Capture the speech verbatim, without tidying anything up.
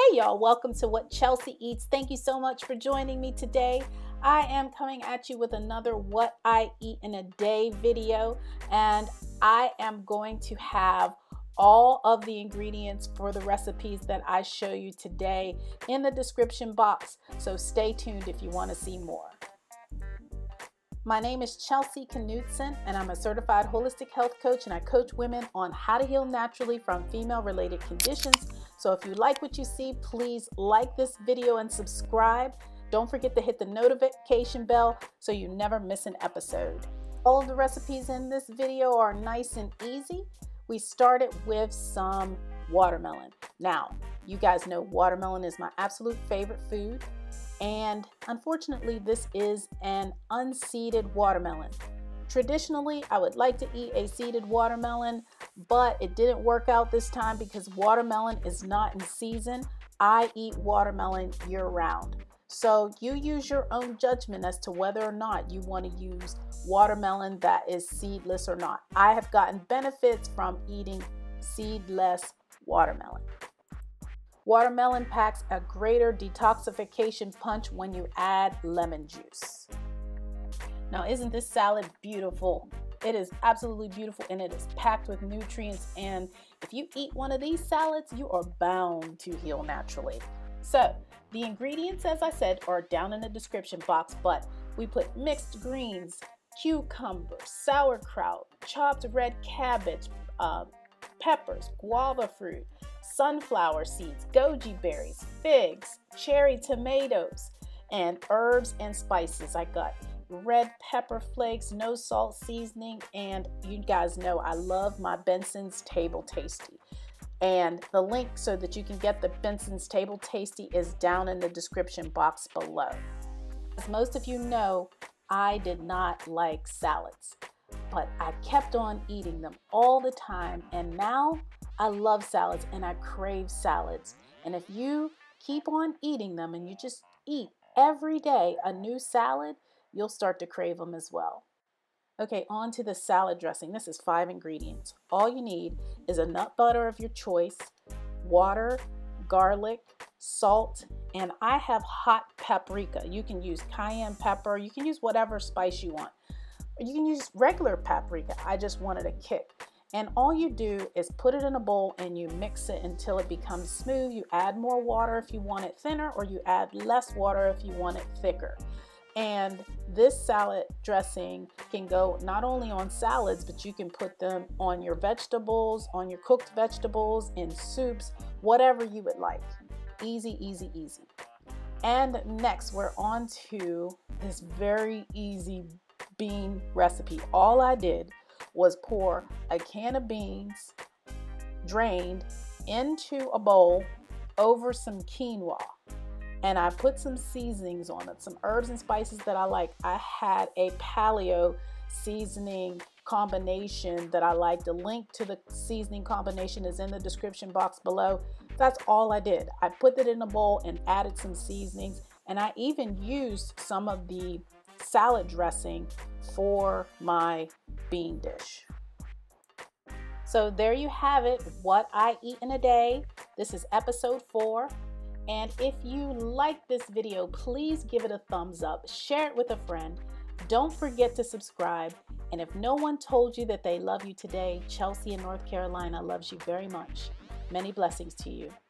Hey y'all, welcome to What Chelsea Eats. Thank you so much for joining me today. I am coming at you with another What I Eat in a Day video, and I am going to have all of the ingredients for the recipes that I show you today in the description box, so stay tuned if you want to see more. My name is Chelsea Knudsen, and I'm a certified holistic health coach, and I coach women on how to heal naturally from female-related conditions. So if you like what you see, please like this video and subscribe. Don't forget to hit the notification bell so you never miss an episode. All of the recipes in this video are nice and easy. We started with some watermelon. Now, you guys know watermelon is my absolute favorite food. And unfortunately, this is an unseeded watermelon. Traditionally, I would like to eat a seeded watermelon, but it didn't work out this time because watermelon is not in season. I eat watermelon year round. So you use your own judgment as to whether or not you want to use watermelon that is seedless or not. I have gotten benefits from eating seedless watermelon. Watermelon packs a greater detoxification punch when you add lemon juice. Now, isn't this salad beautiful? It is absolutely beautiful, and it is packed with nutrients. And if you eat one of these salads, you are bound to heal naturally. So the ingredients, as I said, are down in the description box, but we put mixed greens, cucumber, sauerkraut, chopped red cabbage, uh, peppers, guava fruit, sunflower seeds, goji berries, figs, cherry tomatoes, and herbs and spices. I got red pepper flakes, no salt seasoning, and you guys know I love my Benson's Table Tasty. And the link so that you can get the Benson's Table Tasty is down in the description box below. As most of you know, I did not like salads, but I kept on eating them all the time, and now I love salads and I crave salads. And if you keep on eating them and you just eat every day a new salad, you'll start to crave them as well. Okay, on to the salad dressing. This is five ingredients. All you need is a nut butter of your choice, water, garlic, salt, and I have hot paprika. You can use cayenne pepper. You can use whatever spice you want. You can use regular paprika. I just wanted a kick. And all you do is put it in a bowl and you mix it until it becomes smooth. You add more water if you want it thinner, or you add less water if you want it thicker. And this salad dressing can go not only on salads, but you can put them on your vegetables, on your cooked vegetables, in soups, whatever you would like. Easy, easy, easy. And next, we're on to this very easy bean recipe. All I did was pour a can of beans, drained, into a bowl over some quinoa. And I put some seasonings on it, some herbs and spices that I like. I had a paleo seasoning combination that I like. The link to the seasoning combination is in the description box below. That's all I did. I put it in a bowl and added some seasonings, and I even used some of the salad dressing for my bean dish. So there you have it, what I eat in a day. This is episode four. And if you like this video, please give it a thumbs up, share it with a friend. Don't forget to subscribe. And if no one told you that they love you today, Chelsea in North Carolina loves you very much. Many blessings to you.